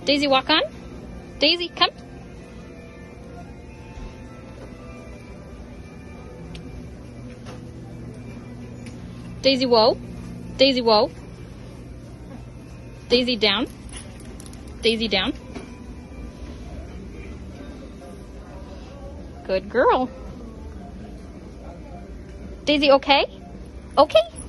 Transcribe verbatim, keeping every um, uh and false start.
Daisy, walk on. Daisy, come. Daisy, whoa. Daisy, whoa. Daisy, down. Daisy, down. Good girl. Daisy, okay? Okay?